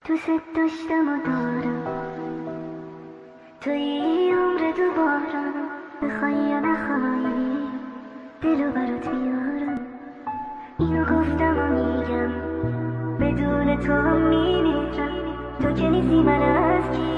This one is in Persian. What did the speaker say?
دوست داشتم و دارم توی عمر دوبارم، بخوای یا نخوای دلو برات بیارم. اینو گفتم و میگم بدون تو هم میمیرم، تو که نیستی من از کی